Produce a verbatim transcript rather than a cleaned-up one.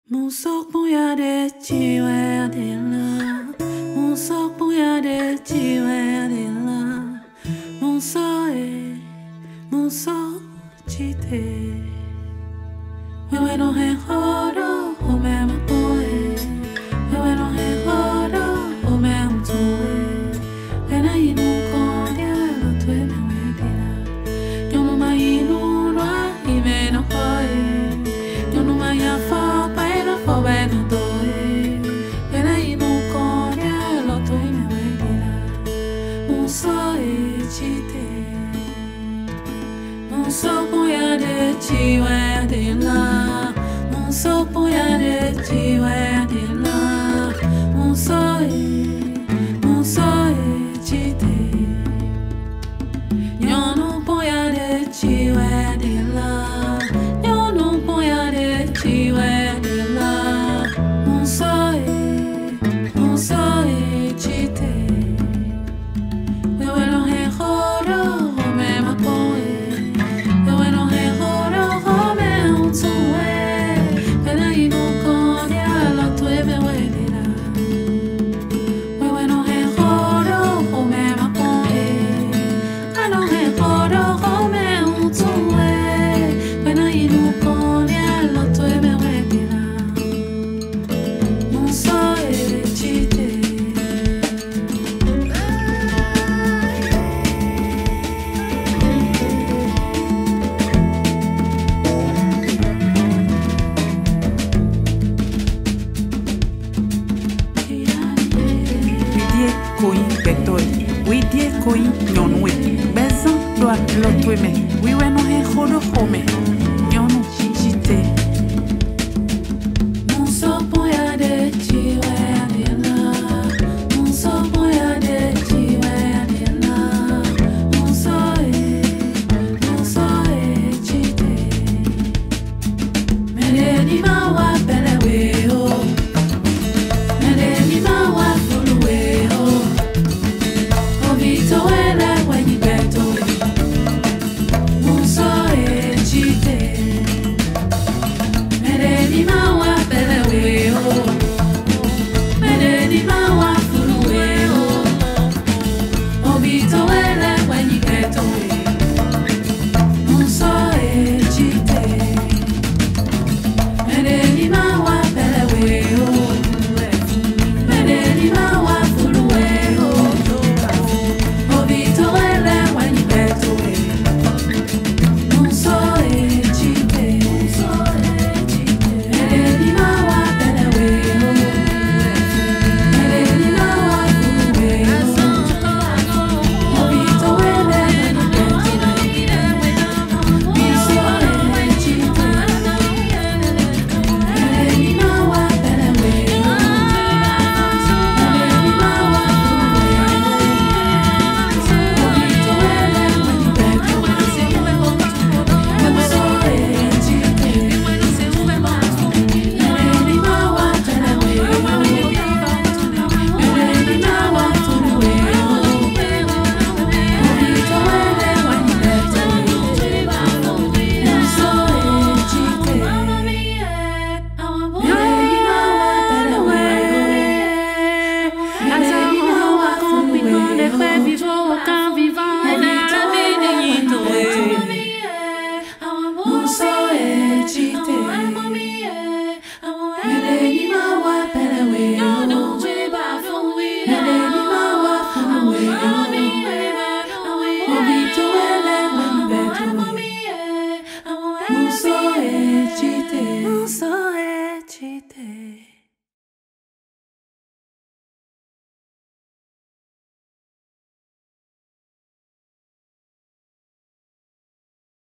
Musok punya de jiwa adela, musok punya de jiwa adela, musok e, musok cite. Wewe no he horo, o me mapoe. Wewe no he horo, o me mtoe. Pena inu konya lo tue me wedira. Yono ma inu roa ime no koe. Yono ma ya fa. Musok punya de jiwa adela, musok punya de jiwa adela, musok e, musok e cite. Nyono punya de jiwa adela, nyono punya de jiwa adela, musok e, musok e cite. Wewe no he horo, o me mapoe. Koi betoi, we die koi nyonwe, bezan doa lotweme, we we no he hodo home, nyonu jite. Musok punya de jiwa adela, musok punya de jiwa adela, musok e, musok e jite. Mere ni mawa pele weo, mere ni mawa fulu weo. Musok e cite.